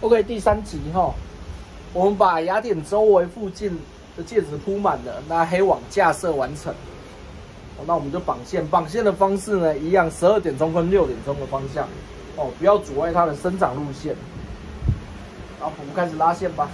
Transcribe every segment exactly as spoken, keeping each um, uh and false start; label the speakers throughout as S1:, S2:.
S1: OK， 第三集哈，我们把雅典周围附近的戒指铺满了，那黑网架设完成。那我们就绑线，绑线的方式呢，一样，十二点钟跟六点钟的方向，哦，不要阻碍它的生长路线。好，我们开始拉线吧。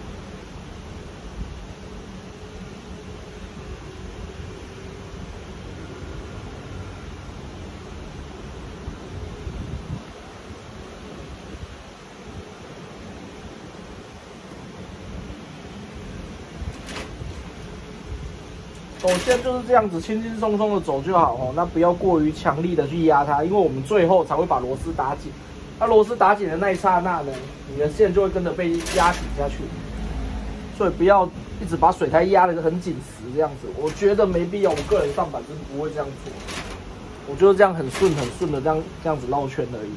S1: 走线就是这样子，轻轻松松的走就好哦。那不要过于强力的去压它，因为我们最后才会把螺丝打紧。那螺丝打紧的那一刹那呢，你的线就会跟着被压紧下去。所以不要一直把水苔压得很紧实这样子，我觉得没必要。我个人上板真的不会这样做，我觉得这样很顺很顺的这样这样子绕圈而已。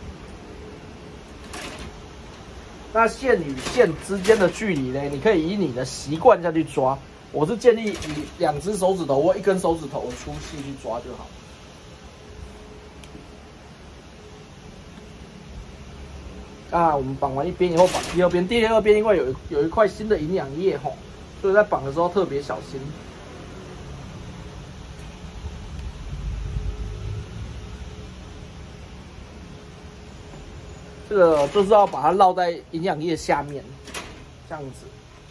S1: 那线与线之间的距离呢，你可以以你的习惯下去抓。我是建议以两只手指头或一根手指头的粗细去抓就好。啊，我们绑完一边以后，绑第二边。第二边因为有有一块新的营养液吼，所以在绑的时候特别小心。这个就是要把它绕在营养液下面，这样子。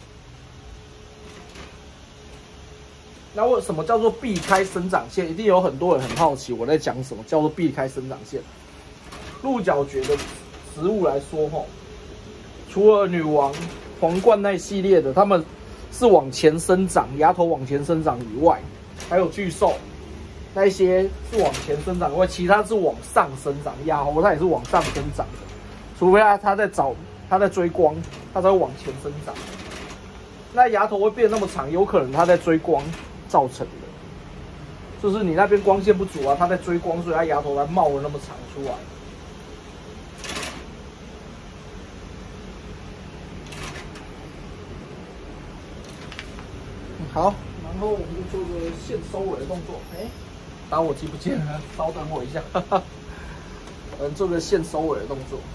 S1: 那为什么叫做避开生长线？一定有很多人很好奇我在讲什么叫做避开生长线。鹿角蕨的植物来说，吼，除了女王、皇冠那一系列的，它们是往前生长，芽头往前生长以外，还有巨兽那一些是往前生长以外，其他是往上生长。亚猴它也是往上生长的，除非它它在找它在追光，它才会往前生长。那芽头会变得那么长，有可能它在追光造成的，就是你那边光线不足啊，它在追光，所以它芽头才冒了那么长出来。好，然后我们就做个线收尾的动作。哎，打火机不见了，稍等我一下。哈哈，我们做个线收尾的动作。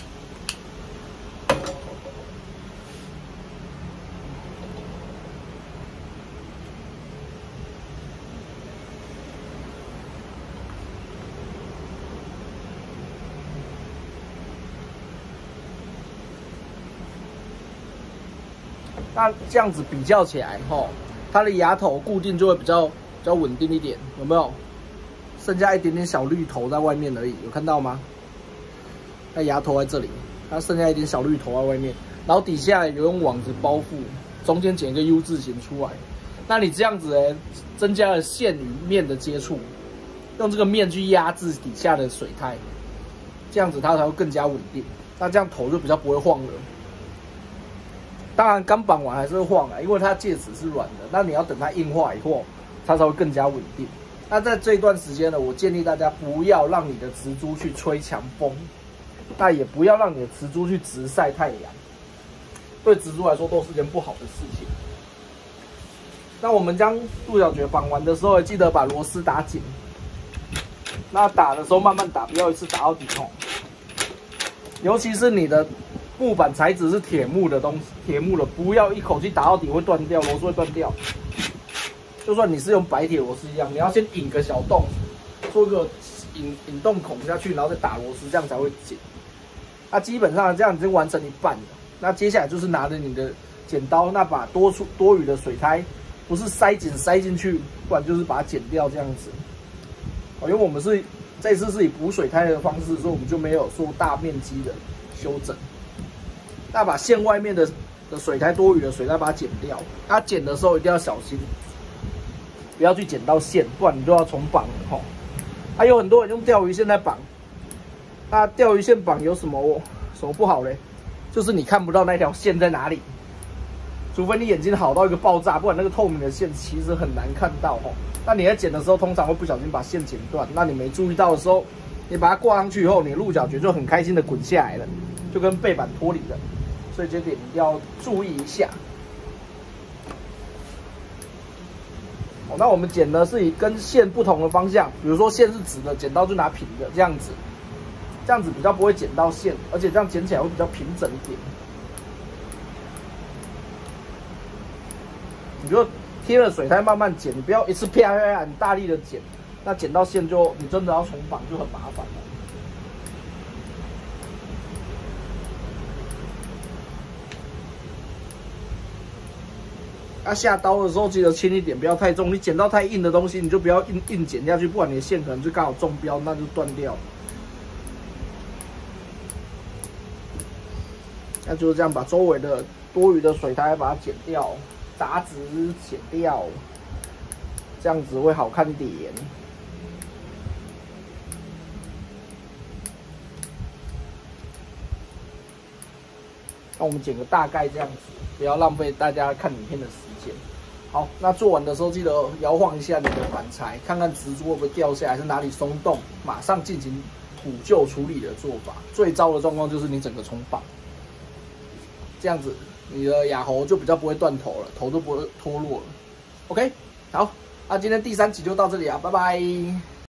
S1: 那这样子比较起来，吼，它的芽头固定就会比较比较稳定一点，有没有？剩下一点点小绿头在外面而已，有看到吗？那芽头在这里，它剩下一点小绿头在外面，然后底下有用网子包覆，中间剪一个 U 字形出来。那你这样子呢，增加了线与面的接触，用这个面去压制底下的水苔，这样子它才会更加稳定。那这样头就比较不会晃了。当然，刚绑完还是会晃啊，因为它戒指是软的。那你要等它硬化以后，它才会更加稳定。那在这一段时间呢，我建议大家不要让你的植株去吹强风，那也不要让你的植株去直晒太阳，对植株来说都是件不好的事情。那我们将鹿角蕨绑完的时候，记得把螺丝打紧。那打的时候慢慢打，不要一次打到底哦。尤其是你的木板材质是铁木的东西，铁木的不要一口气打到底会断掉，螺丝会断掉。就算你是用白铁螺丝一样，你要先引个小洞，做一个引引洞孔下去，然后再打螺丝，这样才会紧。那基本上这样已经完成一半了。那接下来就是拿着你的剪刀，那把多出多余的水苔，不是塞紧塞进去，不然就是把它剪掉这样子。哦，因为我们是这次是以补水苔的方式，所以我们就没有做大面积的修整。那把线外面的的水苔多余的水苔把它剪掉，它剪的时候一定要小心，不要去剪到线，不然你就要重绑了吼。还有很多人用钓鱼线在绑，那钓鱼线绑有什么什么不好嘞？就是你看不到那条线在哪里，除非你眼睛好到一个爆炸，不然那个透明的线其实很难看到吼。那你在剪的时候，通常会不小心把线剪断，那你没注意到的时候，你把它挂上去以后，你鹿角蕨就很开心的滚下来了，就跟背板脱离了。所以这点一定要注意一下。哦，那我们剪呢是以跟线不同的方向，比如说线是直的，剪刀就拿平的这样子。 这样子比较不会剪到线，而且这样剪起来会比较平整一点。你就贴了水苔慢慢剪，你不要一次啪啪啪很大力的剪，那剪到线就你真的要重绑就很麻烦了。啊，下刀的时候记得轻一点，不要太重。你剪到太硬的东西，你就不要硬硬剪下去，不然你的线可能就刚好中标，那就断掉。那就是这样，把周围的多余的水苔把它剪掉，杂质剪掉，这样子会好看点。那我们剪个大概这样子，不要浪费大家看影片的时间。好，那做完的时候记得摇晃一下你的板材，看看植株会不会掉下来，是哪里松动，马上进行补救处理的做法。最糟的状况就是你整个重绑，这样子你的亚猴就比较不会断头了，头都不会脱落了。OK， 好，那今天第三集就到这里啊，拜拜。